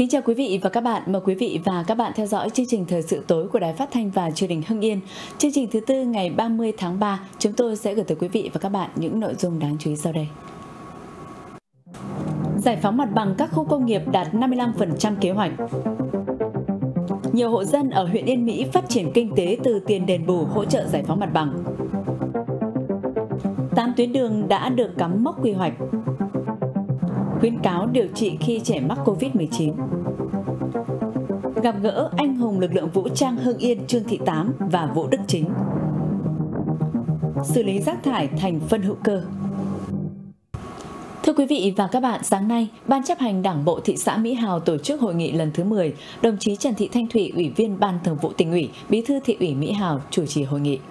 Kính chào quý vị và các bạn. Mời quý vị và các bạn theo dõi chương trình Thời sự tối của Đài Phát thanh và Truyền hình Hưng Yên. Chương trình thứ tư ngày 30 tháng 3, chúng tôi sẽ gửi tới quý vị và các bạn những nội dung đáng chú ý sau đây. Giải phóng mặt bằng các khu công nghiệp đạt 55% kế hoạch. Nhiều hộ dân ở huyện Yên Mỹ phát triển kinh tế từ tiền đền bù hỗ trợ giải phóng mặt bằng. 8 tuyến đường đã được cắm mốc quy hoạch. Khuyến cáo điều trị khi trẻ mắc Covid-19. Gặp gỡ anh hùng lực lượng vũ trang Hưng Yên Trương Thị Tám và Vũ Đức Chính. Xử lý rác thải thành phân hữu cơ. Thưa quý vị và các bạn, sáng nay, Ban chấp hành Đảng bộ thị xã Mỹ Hào tổ chức hội nghị lần thứ 10. Đồng chí Trần Thị Thanh Thủy, Ủy viên Ban Thường vụ Tỉnh ủy, Bí thư Thị ủy Mỹ Hào chủ trì hội nghị.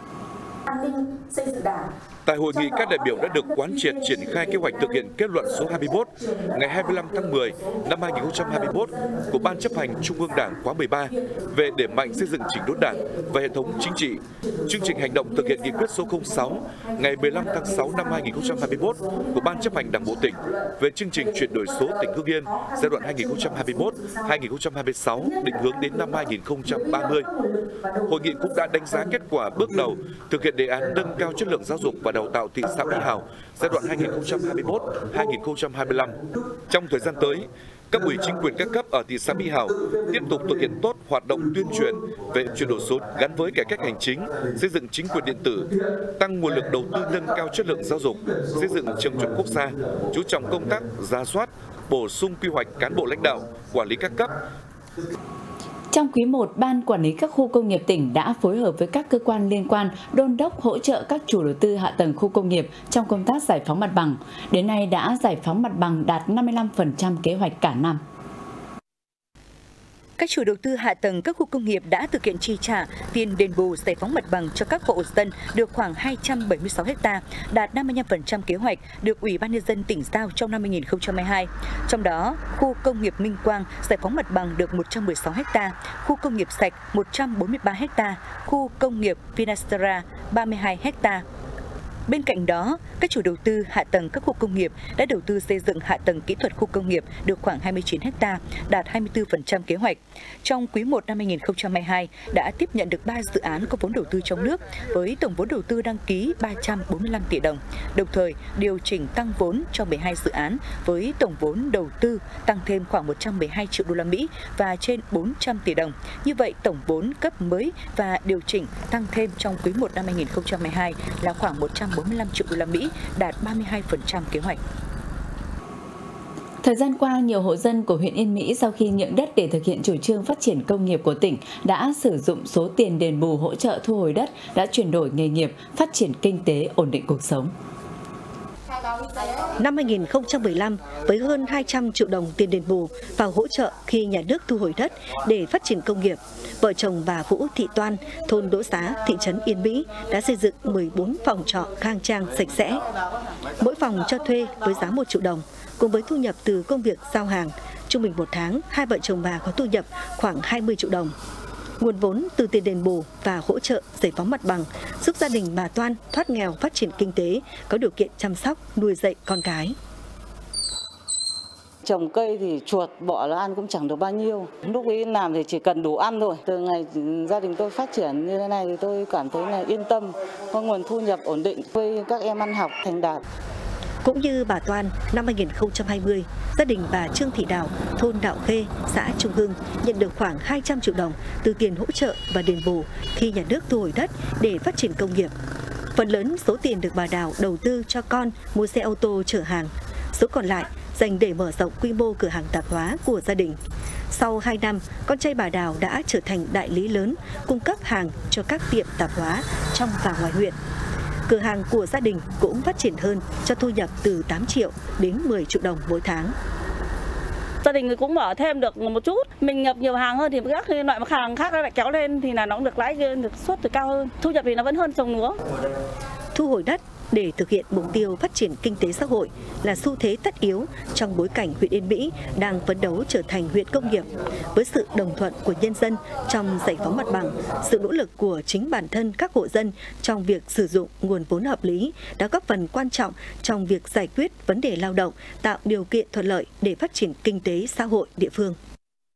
Tại hội nghị, các đại biểu đã được quán triệt triển khai kế hoạch thực hiện kết luận số 21 ngày 25 tháng 10 năm 2021 của Ban chấp hành Trung ương Đảng khóa 13 về đẩy mạnh xây dựng chỉnh đốn Đảng và hệ thống chính trị. Chương trình hành động thực hiện nghị quyết số 06 ngày 15 tháng 6 năm 2021 của Ban chấp hành Đảng bộ tỉnh về chương trình chuyển đổi số tỉnh Hưng Yên giai đoạn 2021-2026 định hướng đến năm 2030. Hội nghị cũng đã đánh giá kết quả bước đầu thực hiện đề án nâng cao chất lượng giáo dục và đào tạo thị xã Mỹ Hào giai đoạn 2021-2025. Trong thời gian tới, cấp ủy chính quyền các cấp ở thị xã Mỹ Hào tiếp tục thực hiện tốt hoạt động tuyên truyền về chuyển đổi số gắn với cải cách hành chính, xây dựng chính quyền điện tử, tăng nguồn lực đầu tư nâng cao chất lượng giáo dục, xây dựng trường chuẩn quốc gia, chú trọng công tác rà soát, bổ sung quy hoạch cán bộ lãnh đạo, quản lý các cấp. Trong quý 1, Ban Quản lý các khu công nghiệp tỉnh đã phối hợp với các cơ quan liên quan đôn đốc hỗ trợ các chủ đầu tư hạ tầng khu công nghiệp trong công tác giải phóng mặt bằng. Đến nay đã giải phóng mặt bằng đạt 55% kế hoạch cả năm. Các chủ đầu tư hạ tầng các khu công nghiệp đã thực hiện chi trả tiền đền bù giải phóng mặt bằng cho các hộ dân được khoảng 276 ha, đạt 55% kế hoạch được Ủy ban nhân dân tỉnh giao trong năm 2022. Trong đó, khu công nghiệp Minh Quang giải phóng mặt bằng được 116 ha, khu công nghiệp Sạch 143 ha, khu công nghiệp Vinastera 32 ha. Bên cạnh đó, các chủ đầu tư hạ tầng các khu công nghiệp đã đầu tư xây dựng hạ tầng kỹ thuật khu công nghiệp được khoảng 29 ha, đạt 24% kế hoạch. Trong quý 1 năm 2022 đã tiếp nhận được 3 dự án có vốn đầu tư trong nước với tổng vốn đầu tư đăng ký 345 tỷ đồng. Đồng thời, điều chỉnh tăng vốn cho 12 dự án với tổng vốn đầu tư tăng thêm khoảng 112 triệu đô la Mỹ và trên 400 tỷ đồng. Như vậy, tổng vốn cấp mới và điều chỉnh tăng thêm trong quý 1 năm 2022 là khoảng 145 triệu đô la Mỹ, đạt 32% kế hoạch. Thời gian qua, nhiều hộ dân của huyện Yên Mỹ sau khi nhượng đất để thực hiện chủ trương phát triển công nghiệp của tỉnh đã sử dụng số tiền đền bù hỗ trợ thu hồi đất, đã chuyển đổi nghề nghiệp, phát triển kinh tế, ổn định cuộc sống. Năm 2015, với hơn 200 triệu đồng tiền đền bù và hỗ trợ khi nhà nước thu hồi đất để phát triển công nghiệp, vợ chồng bà Vũ Thị Toan, thôn Đỗ Xá, thị trấn Yên Mỹ đã xây dựng 14 phòng trọ khang trang sạch sẽ. Mỗi phòng cho thuê với giá 1 triệu đồng, cùng với thu nhập từ công việc giao hàng. Trung bình một tháng, hai vợ chồng bà có thu nhập khoảng 20 triệu đồng. Nguồn vốn từ tiền đền bù và hỗ trợ giải phóng mặt bằng giúp gia đình bà Toan thoát nghèo, phát triển kinh tế, có điều kiện chăm sóc, nuôi dạy con cái. Trồng cây thì chuột bọ nó ăn cũng chẳng được bao nhiêu. Lúc ấy làm thì chỉ cần đủ ăn thôi. Từ ngày gia đình tôi phát triển như thế này thì tôi cảm thấy là yên tâm, có nguồn thu nhập ổn định, với các em ăn học thành đạt. Cũng như bà Toan, năm 2020, gia đình bà Trương Thị Đào, thôn Đạo Khê, xã Trung Hưng nhận được khoảng 200 triệu đồng từ tiền hỗ trợ và đền bù khi nhà nước thu hồi đất để phát triển công nghiệp. Phần lớn số tiền được bà Đào đầu tư cho con mua xe ô tô chở hàng, số còn lại dành để mở rộng quy mô cửa hàng tạp hóa của gia đình. Sau 2 năm, con trai bà Đào đã trở thành đại lý lớn, cung cấp hàng cho các tiệm tạp hóa trong và ngoài huyện. Cửa hàng của gia đình cũng phát triển hơn, cho thu nhập từ 8 triệu đến 10 triệu đồng mỗi tháng. Gia đình cũng mở thêm được một chút, mình nhập nhiều hàng hơn thì các loại mặt hàng khác nó lại kéo lên thì là nó cũng được lãi, được suất thì cao hơn, thu nhập thì nó vẫn hơn trồng lúa. Thu hồi đất để thực hiện mục tiêu phát triển kinh tế xã hội là xu thế tất yếu trong bối cảnh huyện Yên Mỹ đang phấn đấu trở thành huyện công nghiệp. Với sự đồng thuận của nhân dân trong giải phóng mặt bằng, sự nỗ lực của chính bản thân các hộ dân trong việc sử dụng nguồn vốn hợp lý đã góp phần quan trọng trong việc giải quyết vấn đề lao động, tạo điều kiện thuận lợi để phát triển kinh tế xã hội địa phương.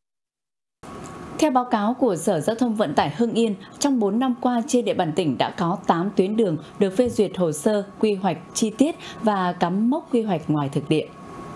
Theo báo cáo của Sở Giao thông Vận tải Hưng Yên, trong 4 năm qua trên địa bàn tỉnh đã có 8 tuyến đường được phê duyệt hồ sơ quy hoạch chi tiết và cắm mốc quy hoạch ngoài thực địa.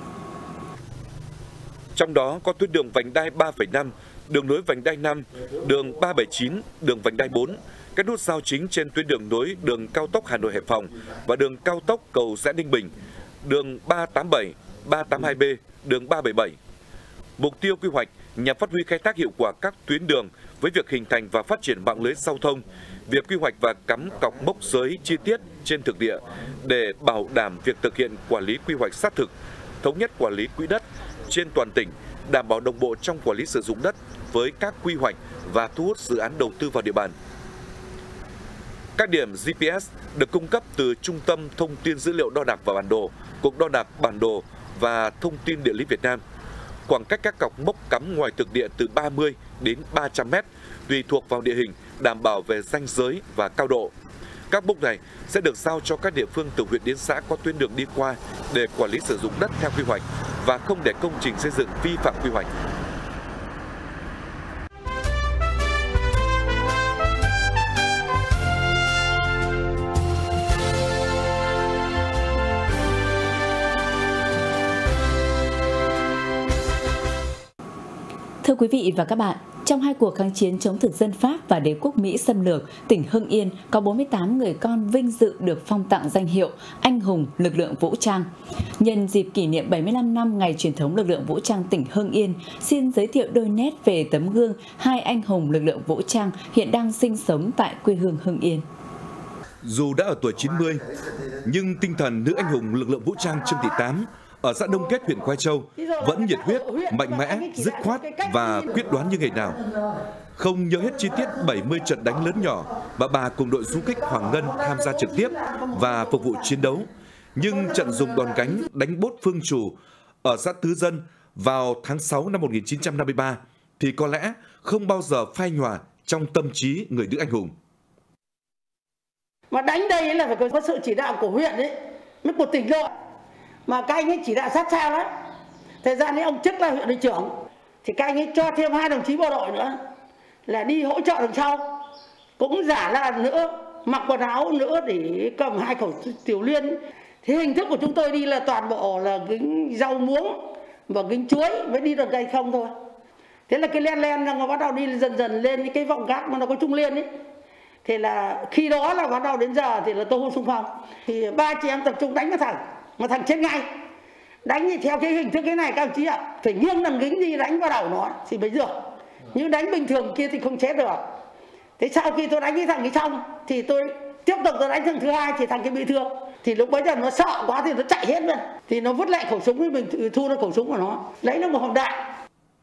Trong đó có tuyến đường vành đai 3,5, đường nối vành đai 5, đường 379, đường vành đai 4, các nút giao chính trên tuyến đường nối đường cao tốc Hà Nội - Hải Phòng và đường cao tốc Cầu Giẽ - Ninh Bình, đường 387, 382B, đường 377. Mục tiêu quy hoạch nhằm phát huy khai thác hiệu quả các tuyến đường với việc hình thành và phát triển mạng lưới giao thông, việc quy hoạch và cắm cọc mốc giới chi tiết trên thực địa để bảo đảm việc thực hiện quản lý quy hoạch sát thực, thống nhất quản lý quỹ đất trên toàn tỉnh, đảm bảo đồng bộ trong quản lý sử dụng đất với các quy hoạch và thu hút dự án đầu tư vào địa bàn. Các điểm GPS được cung cấp từ Trung tâm Thông tin Dữ liệu Đo đạc và Bản đồ, Cục Đo đạc Bản đồ và Thông tin Địa lý Việt Nam. Khoảng cách các cọc mốc cắm ngoài thực địa từ 30 đến 300 m, tùy thuộc vào địa hình, đảm bảo về ranh giới và cao độ. Các mốc này sẽ được giao cho các địa phương từ huyện đến xã có tuyến đường đi qua để quản lý sử dụng đất theo quy hoạch và không để công trình xây dựng vi phạm quy hoạch. Thưa quý vị và các bạn, trong 2 cuộc kháng chiến chống thực dân Pháp và đế quốc Mỹ xâm lược, tỉnh Hưng Yên có 48 người con vinh dự được phong tặng danh hiệu Anh hùng lực lượng vũ trang. Nhân dịp kỷ niệm 75 năm ngày truyền thống lực lượng vũ trang tỉnh Hưng Yên, xin giới thiệu đôi nét về tấm gương 2 anh hùng lực lượng vũ trang hiện đang sinh sống tại quê hương Hưng Yên. Dù đã ở tuổi 90, nhưng tinh thần nữ anh hùng lực lượng vũ trang Trương Thị Tám ở xã Đông Kết, huyện Khoai Châu vẫn nhiệt huyết, mạnh mẽ, dứt khoát và quyết đoán như ngày nào. Không nhớ hết chi tiết 70 trận đánh lớn nhỏ mà bà cùng đội du kích Hoàng Ngân tham gia trực tiếp và phục vụ chiến đấu, nhưng trận dùng đòn gánh đánh Bốt Phương Trù ở xã Tứ Dân vào tháng 6 năm 1953 thì có lẽ không bao giờ phai nhòa trong tâm trí người nữ anh hùng. Mà đánh đây là phải có sự chỉ đạo của huyện ấy, mới của tỉnh lộ. Mà các anh ấy chỉ đạo sát sao lắm. Thời gian ấy ông chức là huyện đội trưởng thì các anh ấy cho thêm 2 đồng chí bộ đội nữa là đi hỗ trợ đằng sau, cũng giả là nữa mặc quần áo nữa để cầm 2 khẩu tiểu liên. Thế hình thức của chúng tôi đi là toàn bộ là gính rau muống và gính chuối mới đi được cây không thôi. Thế là cái len mà bắt đầu đi dần dần lên những cái vọng gác mà nó có trung liên ấy. Thế là khi đó là bắt đầu đến giờ thì là tôi hô xung phong thì 3 chị em tập trung đánh mà thằng chết ngay. Đánh thì theo cái hình thức cái này các ông chí ạ, phải nghiêng đằng gính đi đánh vào đầu nó thì mới được. Nhưng đánh bình thường kia thì không chết được. Thế sau khi tôi đánh cái thằng ấy xong thì tôi tiếp tục tôi đánh thằng thứ 2 thì thằng kia bị thương. Thì lúc bấy giờ nó sợ quá thì nó chạy hết lên. Thì nó vứt lại khẩu súng thì mình thu nó khẩu súng của nó, lấy nó một hộp đạn.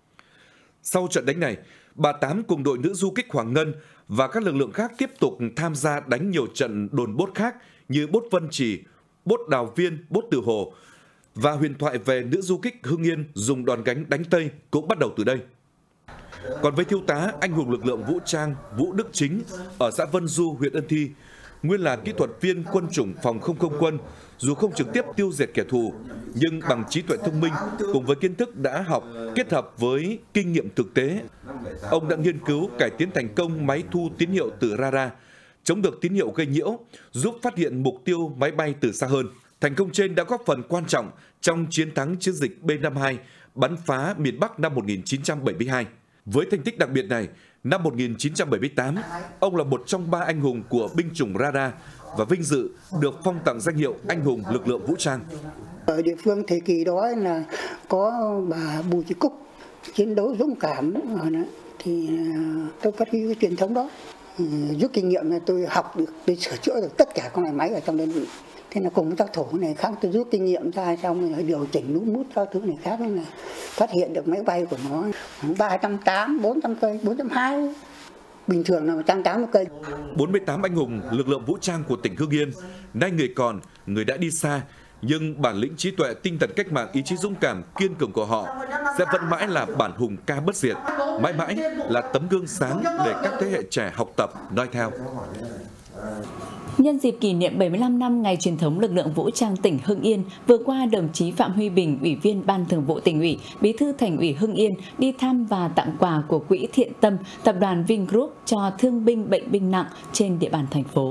Sau trận đánh này, bà Tám cùng đội nữ du kích Hoàng Ngân và các lực lượng khác tiếp tục tham gia đánh nhiều trận đồn Bốt khác như Bốt Vân Trì, Bốt Đào Viên, Bốt Từ Hồ. Và huyền thoại về nữ du kích Hưng Yên dùng đòn gánh đánh Tây cũng bắt đầu từ đây. Còn với thiếu tá anh hùng lực lượng vũ trang Vũ Đức Chính ở xã Vân Du, huyện Ân Thi, nguyên là kỹ thuật viên quân chủng phòng không không quân, dù không trực tiếp tiêu diệt kẻ thù, nhưng bằng trí tuệ thông minh cùng với kiến thức đã học kết hợp với kinh nghiệm thực tế, ông đã nghiên cứu cải tiến thành công máy thu tín hiệu từ radar, chống được tín hiệu gây nhiễu, giúp phát hiện mục tiêu máy bay từ xa hơn. Thành công trên đã góp phần quan trọng trong chiến thắng chiến dịch B-52 bắn phá miền Bắc năm 1972. Với thành tích đặc biệt này, năm 1978, ông là một trong 3 anh hùng của binh chủng radar và vinh dự được phong tặng danh hiệu Anh hùng lực lượng vũ trang. Ở địa phương thời kỳ đó là có bà Bùi Thị Cúc chiến đấu dũng cảm, thì tôi phát huy cái truyền thống đó. Rút kinh nghiệm là tôi học được, tôi sửa chữa được tất cả các loại máy ở trong đơn vị. Thế là cùng với tác thủ này khác tôi rút kinh nghiệm ra, xong rồi điều chỉnh nút mút các thứ này khác, là phát hiện được máy bay của nó 380, 400 cây, 420. Bình thường là 180 cây. 48 anh hùng lực lượng vũ trang của tỉnh Hưng Yên, nay người còn, người đã đi xa, nhưng bản lĩnh trí tuệ, tinh thần cách mạng, ý chí dũng cảm, kiên cường của họ sẽ vẫn mãi là bản hùng ca bất diệt, mãi mãi là tấm gương sáng để các thế hệ trẻ học tập, noi theo. Nhân dịp kỷ niệm 75 năm ngày truyền thống lực lượng vũ trang tỉnh Hưng Yên, vừa qua đồng chí Phạm Huy Bình, Ủy viên Ban Thường vụ Tỉnh ủy, Bí thư Thành ủy Hưng Yên đi thăm và tặng quà của Quỹ Thiện Tâm, Tập đoàn Vingroup cho thương binh bệnh binh nặng trên địa bàn thành phố.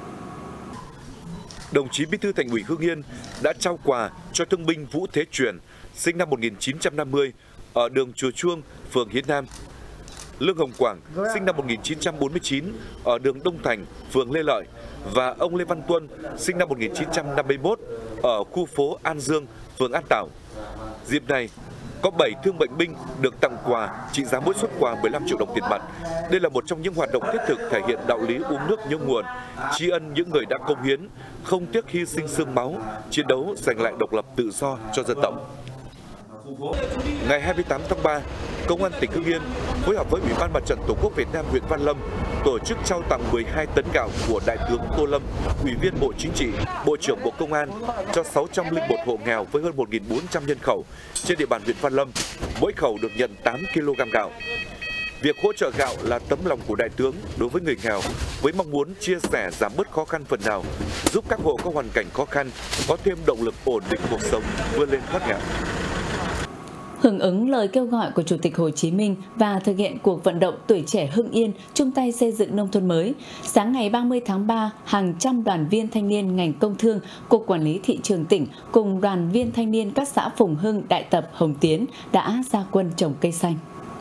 Đồng chí Bí thư Thành ủy Hưng Yên đã trao quà cho thương binh Vũ Thế Truyền, sinh năm 1950 ở đường Chùa Chuông, phường Hiến Nam. Lương Hồng Quảng, sinh năm 1949 ở đường Đông Thành, phường Lê Lợi, và ông Lê Văn Tuân, sinh năm 1951 ở khu phố An Dương, phường An Tảo. Dịp này, có 7 thương bệnh binh được tặng quà trị giá mỗi suất quà 15 triệu đồng tiền mặt. Đây là một trong những hoạt động thiết thực thể hiện đạo lý uống nước nhớ nguồn, tri ân những người đã cống hiến, không tiếc hy sinh xương máu, chiến đấu giành lại độc lập tự do cho dân tộc. Ngày 28 tháng 3, Công an tỉnh Hưng Yên phối hợp với Ủy ban Mặt trận Tổ quốc Việt Nam huyện Văn Lâm tổ chức trao tặng 12 tấn gạo của Đại tướng Tô Lâm, Ủy viên Bộ Chính trị, Bộ trưởng Bộ Công an cho 601 hộ nghèo với hơn 1.400 nhân khẩu trên địa bàn huyện Văn Lâm. Mỗi khẩu được nhận 8 kg gạo. Việc hỗ trợ gạo là tấm lòng của Đại tướng đối với người nghèo, với mong muốn chia sẻ giảm bớt khó khăn phần nào, giúp các hộ có hoàn cảnh khó khăn có thêm động lực ổn định cuộc sống, vươn lên thoát nghèo. Hưởng ứng lời kêu gọi của Chủ tịch Hồ Chí Minh và thực hiện cuộc vận động tuổi trẻ Hưng Yên chung tay xây dựng nông thôn mới, sáng ngày 30 tháng 3, hàng trăm đoàn viên thanh niên ngành công thương, Cục Quản lý Thị trường tỉnh cùng đoàn viên thanh niên các xã Phùng Hưng, Đại Tập, Hồng Tiến đã ra quân trồng cây xanh.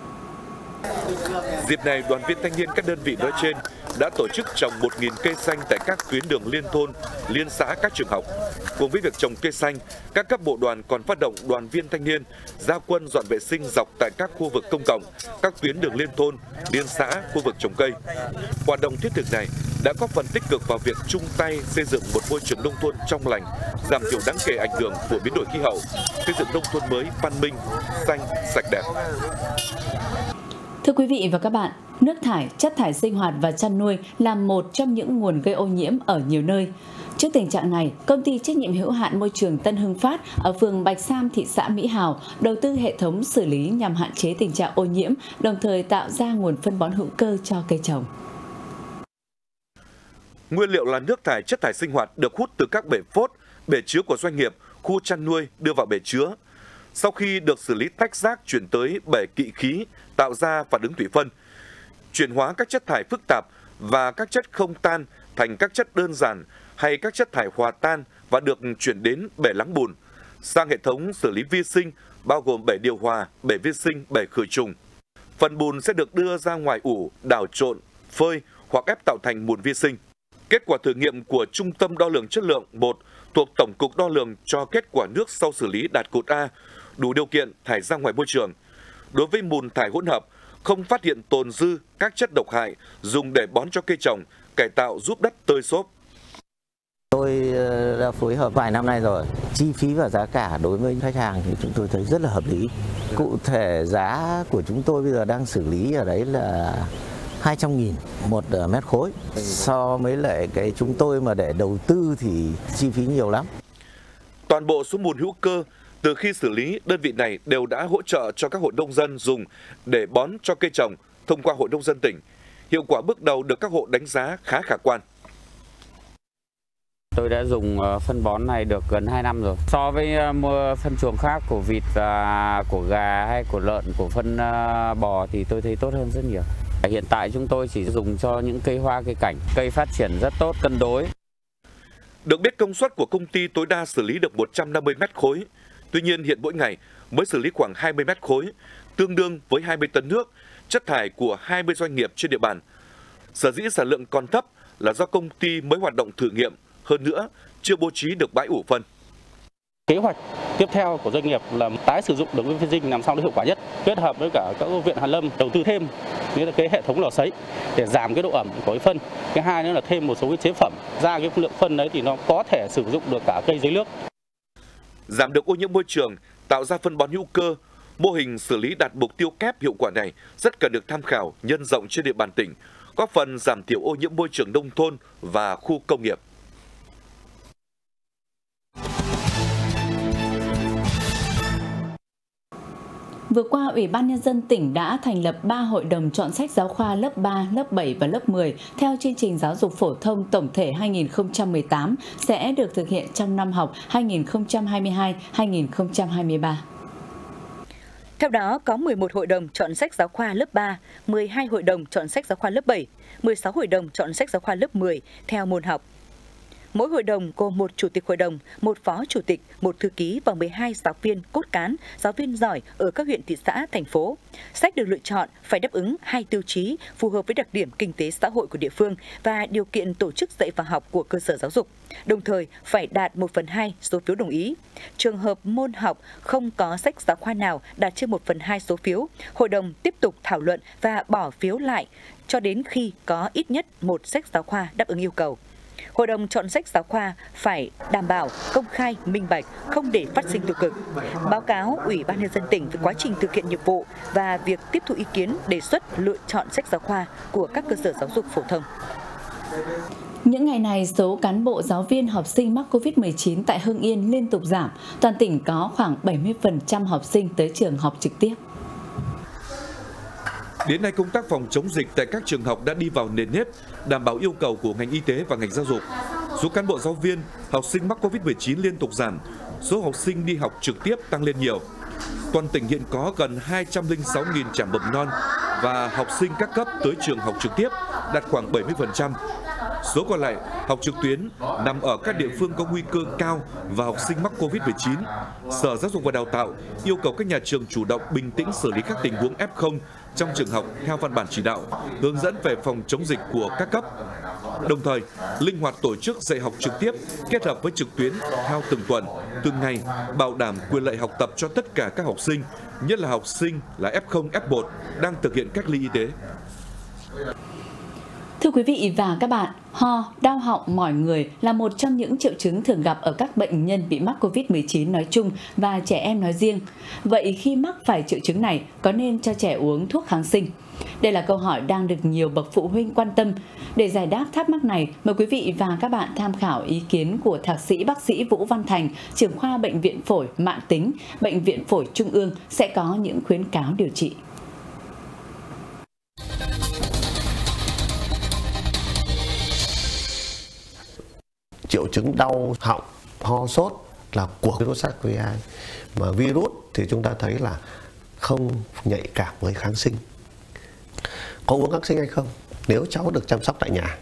Dịp này, đoàn viên thanh niên các đơn vị nói trên đã tổ chức trồng 1.000 cây xanh tại các tuyến đường liên thôn, liên xã, các trường học. Cùng với việc trồng cây xanh, các cấp bộ đoàn còn phát động đoàn viên thanh niên ra quân dọn vệ sinh dọc tại các khu vực công cộng, các tuyến đường liên thôn, liên xã, khu vực trồng cây. Hoạt động thiết thực này đã góp phần tích cực vào việc chung tay xây dựng một môi trường nông thôn trong lành, giảm thiểu đáng kể ảnh hưởng của biến đổi khí hậu, xây dựng nông thôn mới văn minh, xanh, sạch đẹp. Thưa quý vị và các bạn, nước thải, chất thải sinh hoạt và chăn nuôi là một trong những nguồn gây ô nhiễm ở nhiều nơi. Trước tình trạng này, Công ty trách nhiệm hữu hạn môi trường Tân Hưng Phát ở phường Bạch Sam, thị xã Mỹ Hào đầu tư hệ thống xử lý nhằm hạn chế tình trạng ô nhiễm, đồng thời tạo ra nguồn phân bón hữu cơ cho cây trồng. Nguyên liệu là nước thải, chất thải sinh hoạt được hút từ các bể phốt, bể chứa của doanh nghiệp, khu chăn nuôi đưa vào bể chứa. Sau khi được xử lý tách rác chuyển tới bể kỵ khí, tạo ra phản ứng thủy phân, chuyển hóa các chất thải phức tạp và các chất không tan thành các chất đơn giản hay các chất thải hòa tan và được chuyển đến bể lắng bùn, sang hệ thống xử lý vi sinh bao gồm bể điều hòa, bể vi sinh, bể khử trùng. Phần bùn sẽ được đưa ra ngoài ủ, đảo trộn, phơi hoặc ép tạo thành bùn vi sinh. Kết quả thử nghiệm của Trung tâm Đo lường Chất lượng 1 thuộc Tổng cục Đo lường cho kết quả nước sau xử lý đạt cột A, đủ điều kiện thải ra ngoài môi trường. Đối với bùn thải hỗn hợp, không phát hiện tồn dư các chất độc hại dùng để bón cho cây trồng, cải tạo giúp đất tơi xốp. Tôi đã phối hợp vài năm nay rồi. Chi phí và giá cả đối với khách hàng thì chúng tôi thấy rất là hợp lý. Cụ thể giá của chúng tôi bây giờ đang xử lý ở đấy là 200.000 một mét khối. So với lại cái chúng tôi mà để đầu tư thì chi phí nhiều lắm. Toàn bộ số bùn hữu cơ từ khi xử lý, đơn vị này đều đã hỗ trợ cho các hộ nông dân dùng để bón cho cây trồng thông qua Hội nông dân tỉnh. Hiệu quả bước đầu được các hộ đánh giá khá khả quan. Tôi đã dùng phân bón này được gần 2 năm rồi. So với mua phân chuồng khác của vịt và của gà hay của lợn, của phân bò thì tôi thấy tốt hơn rất nhiều. Hiện tại chúng tôi chỉ dùng cho những cây hoa, cây cảnh, cây phát triển rất tốt, cân đối. Được biết công suất của công ty tối đa xử lý được 150 mét khối. Tuy nhiên hiện mỗi ngày mới xử lý khoảng 20 mét khối, tương đương với 20 tấn nước, chất thải của 20 doanh nghiệp trên địa bàn. Sở dĩ sản lượng còn thấp là do công ty mới hoạt động thử nghiệm, hơn nữa chưa bố trí được bãi ủ phân. Kế hoạch tiếp theo của doanh nghiệp là tái sử dụng đường vi sinh làm sao để hiệu quả nhất, kết hợp với cả các viện Hàn Lâm đầu tư thêm cái hệ thống lò sấy để giảm cái độ ẩm của cái phân. Cái hai nữa là thêm một số cái chế phẩm ra cái lượng phân đấy thì nó có thể sử dụng được cả cây dưới nước. Giảm được ô nhiễm môi trường, tạo ra phân bón hữu cơ, mô hình xử lý đạt mục tiêu kép hiệu quả này rất cần được tham khảo, nhân rộng trên địa bàn tỉnh, góp phần giảm thiểu ô nhiễm môi trường nông thôn và khu công nghiệp. Vừa qua, Ủy ban Nhân dân tỉnh đã thành lập 3 hội đồng chọn sách giáo khoa lớp 3, lớp 7 và lớp 10 theo chương trình giáo dục phổ thông tổng thể 2018 sẽ được thực hiện trong năm học 2022-2023. Theo đó, có 11 hội đồng chọn sách giáo khoa lớp 3, 12 hội đồng chọn sách giáo khoa lớp 7, 16 hội đồng chọn sách giáo khoa lớp 10 theo môn học. Mỗi hội đồng gồm một chủ tịch hội đồng, một phó chủ tịch, một thư ký và 12 giáo viên cốt cán, giáo viên giỏi ở các huyện, thị xã, thành phố. Sách được lựa chọn phải đáp ứng 2 tiêu chí phù hợp với đặc điểm kinh tế xã hội của địa phương và điều kiện tổ chức dạy và học của cơ sở giáo dục. Đồng thời phải đạt 1/2 số phiếu đồng ý. Trường hợp môn học không có sách giáo khoa nào đạt trên 1/2 số phiếu, hội đồng tiếp tục thảo luận và bỏ phiếu lại cho đến khi có ít nhất một sách giáo khoa đáp ứng yêu cầu. Hội đồng chọn sách giáo khoa phải đảm bảo công khai, minh bạch, không để phát sinh tiêu cực. Báo cáo Ủy ban Nhân dân tỉnh về quá trình thực hiện nhiệm vụ và việc tiếp thu ý kiến đề xuất lựa chọn sách giáo khoa của các cơ sở giáo dục phổ thông. Những ngày này, số cán bộ giáo viên học sinh mắc Covid-19 tại Hưng Yên liên tục giảm. Toàn tỉnh có khoảng 70% học sinh tới trường học trực tiếp. Đến nay, công tác phòng chống dịch tại các trường học đã đi vào nền nếp, đảm bảo yêu cầu của ngành y tế và ngành giáo dục. Số cán bộ giáo viên, học sinh mắc Covid-19 liên tục giảm, số học sinh đi học trực tiếp tăng lên nhiều. Toàn tỉnh hiện có gần 206.000 trẻ mầm non và học sinh các cấp tới trường học trực tiếp, đạt khoảng 70%. Số còn lại, học trực tuyến, nằm ở các địa phương có nguy cơ cao và học sinh mắc Covid-19. Sở Giáo dục và Đào tạo yêu cầu các nhà trường chủ động bình tĩnh xử lý các tình huống F0 trong trường học theo văn bản chỉ đạo, hướng dẫn về phòng chống dịch của các cấp. Đồng thời, linh hoạt tổ chức dạy học trực tiếp kết hợp với trực tuyến theo từng tuần, từng ngày, bảo đảm quyền lợi học tập cho tất cả các học sinh, nhất là học sinh là F0, F1 đang thực hiện cách ly y tế. Thưa quý vị và các bạn, ho, đau họng, mỏi người là một trong những triệu chứng thường gặp ở các bệnh nhân bị mắc Covid-19 nói chung và trẻ em nói riêng. Vậy khi mắc phải triệu chứng này, có nên cho trẻ uống thuốc kháng sinh? Đây là câu hỏi đang được nhiều bậc phụ huynh quan tâm. Để giải đáp thắc mắc này, mời quý vị và các bạn tham khảo ý kiến của Thạc sĩ bác sĩ Vũ Văn Thành, trưởng khoa Bệnh viện Phổi Mạn Tính, Bệnh viện Phổi Trung ương sẽ có những khuyến cáo điều trị. Triệu chứng đau họng, ho sốt là của virus SARS-CoV-2, mà virus thì chúng ta thấy là không nhạy cảm với kháng sinh. Có uống kháng sinh hay không? Nếu cháu được chăm sóc tại nhà,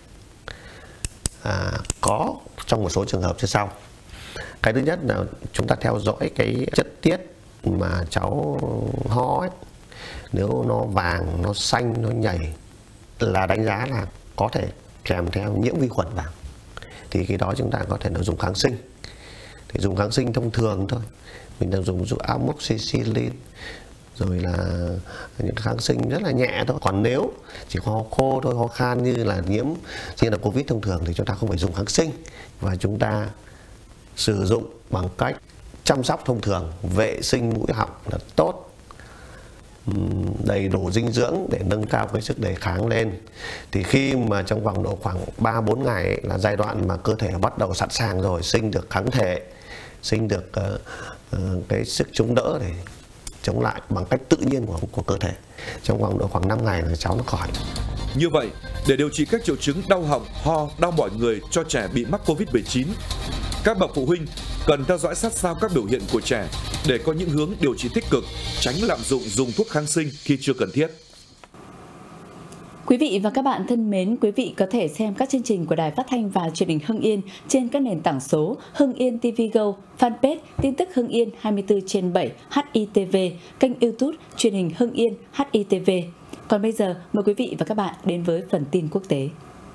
có trong một số trường hợp như sau. Cái thứ nhất là chúng ta theo dõi cái chất tiết mà cháu ho ấy. Nếu nó vàng, nó xanh, nó nhảy là đánh giá là có thể kèm theo nhiễm vi khuẩn vào. Thì khi đó chúng ta có thể là dùng kháng sinh. Thì dùng kháng sinh thông thường thôi. Mình đang dùng amoxicillin, rồi là những kháng sinh rất là nhẹ thôi. Còn nếu chỉ ho khô thôi, ho khan như là nhiễm như là Covid thông thường thì chúng ta không phải dùng kháng sinh, và chúng ta sử dụng bằng cách chăm sóc thông thường, vệ sinh mũi họng là tốt, đầy đủ dinh dưỡng để nâng cao cái sức đề kháng lên. Thì khi mà trong vòng độ khoảng 3-4 ngày ấy, là giai đoạn mà cơ thể bắt đầu sẵn sàng rồi, sinh được kháng thể, sinh được cái sức chống đỡ để chống lại bằng cách tự nhiên của cơ thể. Trong vòng độ khoảng 5 ngày là cháu nó khỏi. Như vậy, để điều trị các triệu chứng đau họng, ho, đau mỏi người cho trẻ bị mắc Covid-19, các bậc phụ huynh cần theo dõi sát sao các biểu hiện của trẻ để có những hướng điều trị tích cực, tránh lạm dụng dùng thuốc kháng sinh khi chưa cần thiết. Quý vị và các bạn thân mến, quý vị có thể xem các chương trình của Đài Phát thanh và Truyền hình Hưng Yên trên các nền tảng số Hưng Yên TV Go, fanpage tin tức Hưng Yên 24/7 HITV, kênh YouTube Truyền hình Hưng Yên HITV. Còn bây giờ, mời quý vị và các bạn đến với phần tin quốc tế.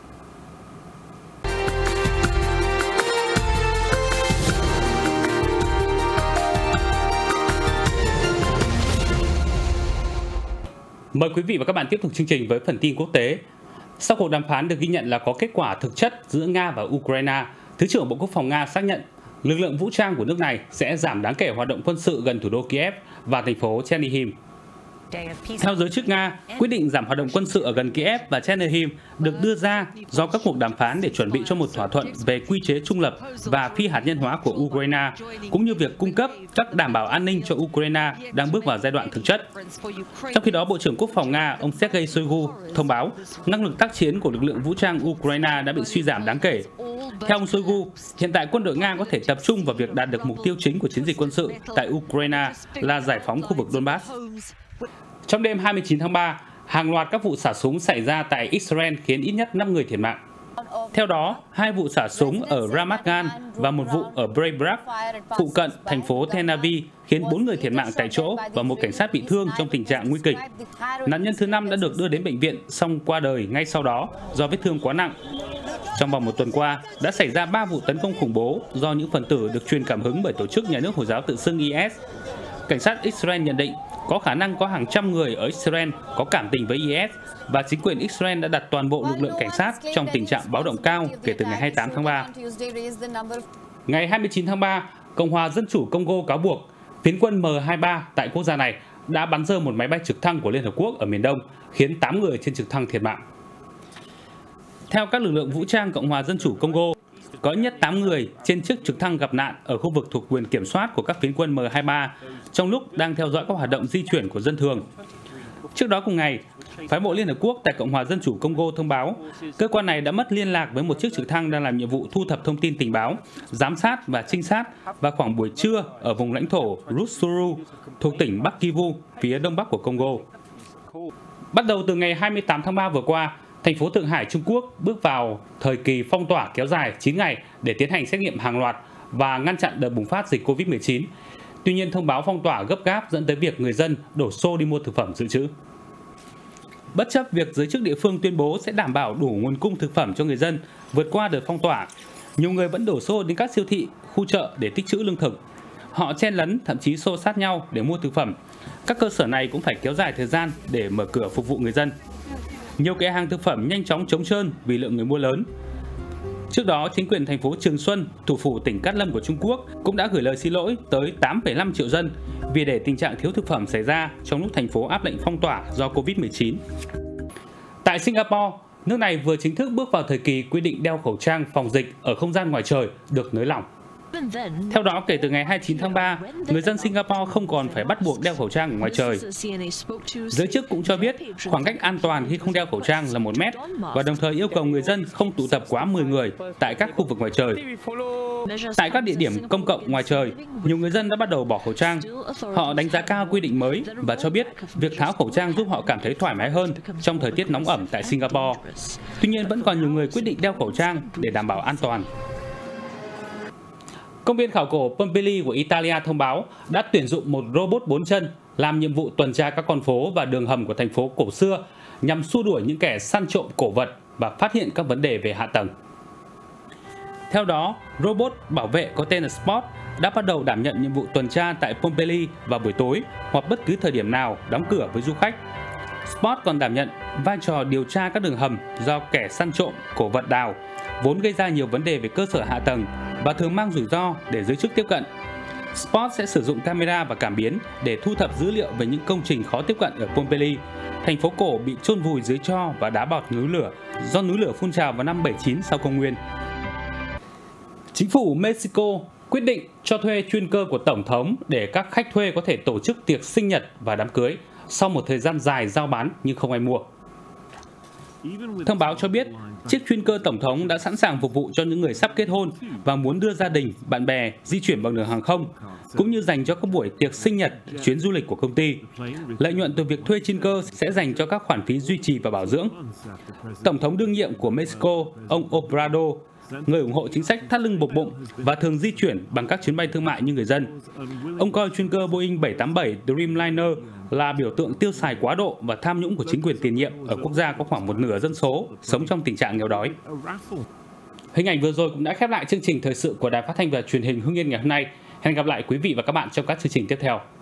Mời quý vị và các bạn tiếp tục chương trình với phần tin quốc tế. Sau cuộc đàm phán được ghi nhận là có kết quả thực chất giữa Nga và Ukraine, Thứ trưởng Bộ Quốc phòng Nga xác nhận lực lượng vũ trang của nước này sẽ giảm đáng kể hoạt động quân sự gần thủ đô Kiev và thành phố Chernihiv. Theo giới chức Nga, quyết định giảm hoạt động quân sự ở gần Kiev và Chernihiv được đưa ra do các cuộc đàm phán để chuẩn bị cho một thỏa thuận về quy chế trung lập và phi hạt nhân hóa của Ukraine, cũng như việc cung cấp các đảm bảo an ninh cho Ukraine đang bước vào giai đoạn thực chất. Trong khi đó, Bộ trưởng Quốc phòng Nga, ông Sergei Shoigu thông báo năng lực tác chiến của lực lượng vũ trang Ukraine đã bị suy giảm đáng kể. Theo ông Shoigu, hiện tại quân đội Nga có thể tập trung vào việc đạt được mục tiêu chính của chiến dịch quân sự tại Ukraine là giải phóng khu vực Donbass. Trong đêm 29 tháng 3, hàng loạt các vụ xả súng xảy ra tại Israel khiến ít nhất 5 người thiệt mạng. Theo đó, 2 vụ xả súng ở Ramat Gan và một vụ ở Bnei Brak, phụ cận thành phố Tel Aviv, khiến 4 người thiệt mạng tại chỗ và một cảnh sát bị thương trong tình trạng nguy kịch. Nạn nhân thứ 5 đã được đưa đến bệnh viện, song qua đời ngay sau đó do vết thương quá nặng. Trong vòng một tuần qua, đã xảy ra 3 vụ tấn công khủng bố do những phần tử được truyền cảm hứng bởi tổ chức nhà nước Hồi giáo tự xưng IS. Cảnh sát Israel nhận định có khả năng có hàng trăm người ở Israel có cảm tình với IS và chính quyền Israel đã đặt toàn bộ lực lượng cảnh sát trong tình trạng báo động cao kể từ ngày 28 tháng 3. Ngày 29 tháng 3, Cộng hòa Dân chủ Congo cáo buộc phiến quân M23 tại quốc gia này đã bắn rơi một máy bay trực thăng của Liên Hợp Quốc ở miền Đông, khiến 8 người trên trực thăng thiệt mạng. Theo các lực lượng vũ trang Cộng hòa Dân chủ Congo, có ít nhất 8 người trên chiếc trực thăng gặp nạn ở khu vực thuộc quyền kiểm soát của các phiến quân M23 trong lúc đang theo dõi các hoạt động di chuyển của dân thường. Trước đó cùng ngày, phái bộ Liên Hợp Quốc tại Cộng hòa Dân chủ Congo thông báo cơ quan này đã mất liên lạc với một chiếc trực thăng đang làm nhiệm vụ thu thập thông tin tình báo, giám sát và trinh sát vào khoảng buổi trưa ở vùng lãnh thổ Rutshuru thuộc tỉnh Bắc Kivu, phía đông bắc của Congo. Bắt đầu từ ngày 28 tháng 3 vừa qua, thành phố Thượng Hải, Trung Quốc bước vào thời kỳ phong tỏa kéo dài 9 ngày để tiến hành xét nghiệm hàng loạt và ngăn chặn đợt bùng phát dịch Covid-19. Tuy nhiên, thông báo phong tỏa gấp gáp dẫn tới việc người dân đổ xô đi mua thực phẩm dự trữ. Bất chấp việc giới chức địa phương tuyên bố sẽ đảm bảo đủ nguồn cung thực phẩm cho người dân vượt qua đợt phong tỏa, nhiều người vẫn đổ xô đến các siêu thị, khu chợ để tích trữ lương thực. Họ chen lấn, thậm chí xô sát nhau để mua thực phẩm. Các cơ sở này cũng phải kéo dài thời gian để mở cửa phục vụ người dân. Nhiều cửa hàng thực phẩm nhanh chóng trống trơn vì lượng người mua lớn. Trước đó, chính quyền thành phố Trường Xuân, thủ phủ tỉnh Cát Lâm của Trung Quốc, cũng đã gửi lời xin lỗi tới 8,5 triệu dân vì để tình trạng thiếu thực phẩm xảy ra trong lúc thành phố áp lệnh phong tỏa do Covid-19. Tại Singapore, nước này vừa chính thức bước vào thời kỳ quy định đeo khẩu trang phòng dịch ở không gian ngoài trời được nới lỏng. Theo đó, kể từ ngày 29 tháng 3, người dân Singapore không còn phải bắt buộc đeo khẩu trang ở ngoài trời. Giới chức cũng cho biết khoảng cách an toàn khi không đeo khẩu trang là 1 mét và đồng thời yêu cầu người dân không tụ tập quá 10 người tại các khu vực ngoài trời. Tại các địa điểm công cộng ngoài trời, nhiều người dân đã bắt đầu bỏ khẩu trang. Họ đánh giá cao quy định mới và cho biết việc tháo khẩu trang giúp họ cảm thấy thoải mái hơn trong thời tiết nóng ẩm tại Singapore. Tuy nhiên, vẫn còn nhiều người quyết định đeo khẩu trang để đảm bảo an toàn. Công viên khảo cổ Pompeii của Italia thông báo đã tuyển dụng một robot 4 chân làm nhiệm vụ tuần tra các con phố và đường hầm của thành phố cổ xưa nhằm xua đuổi những kẻ săn trộm cổ vật và phát hiện các vấn đề về hạ tầng. Theo đó, robot bảo vệ có tên là Spot đã bắt đầu đảm nhận nhiệm vụ tuần tra tại Pompeii vào buổi tối hoặc bất cứ thời điểm nào đóng cửa với du khách. Spot còn đảm nhận vai trò điều tra các đường hầm do kẻ săn trộm cổ vật đào, vốn gây ra nhiều vấn đề về cơ sở hạ tầng và thường mang rủi ro để giới chức tiếp cận. Spot sẽ sử dụng camera và cảm biến để thu thập dữ liệu về những công trình khó tiếp cận ở Pompeii, thành phố cổ bị chôn vùi dưới tro và đá bọt núi lửa do núi lửa phun trào vào năm 79 sau công nguyên. Chính phủ Mexico quyết định cho thuê chuyên cơ của Tổng thống để các khách thuê có thể tổ chức tiệc sinh nhật và đám cưới sau một thời gian dài giao bán nhưng không ai mua. Thông báo cho biết, chiếc chuyên cơ Tổng thống đã sẵn sàng phục vụ cho những người sắp kết hôn và muốn đưa gia đình, bạn bè di chuyển bằng đường hàng không, cũng như dành cho các buổi tiệc sinh nhật, chuyến du lịch của công ty. Lợi nhuận từ việc thuê chuyên cơ sẽ dành cho các khoản phí duy trì và bảo dưỡng. Tổng thống đương nhiệm của Mexico, ông Obrador, người ủng hộ chính sách thắt lưng buộc bụng và thường di chuyển bằng các chuyến bay thương mại như người dân. Ông coi chuyên cơ Boeing 787 Dreamliner là biểu tượng tiêu xài quá độ và tham nhũng của chính quyền tiền nhiệm ở quốc gia có khoảng một nửa dân số sống trong tình trạng nghèo đói. Hình ảnh vừa rồi cũng đã khép lại chương trình thời sự của Đài Phát thanh và Truyền hình Hưng Yên ngày hôm nay. Hẹn gặp lại quý vị và các bạn trong các chương trình tiếp theo.